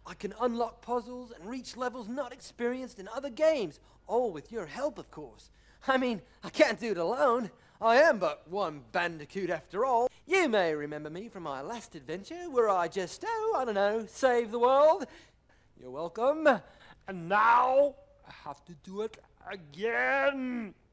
I can unlock puzzles and reach levels not experienced in other games, all with your help, of course. I mean, I can't do it alone. I am but one Bandicoot after all. You may remember me from my last adventure where I just, I don't know, saved the world. You're welcome. And now I have to do it again.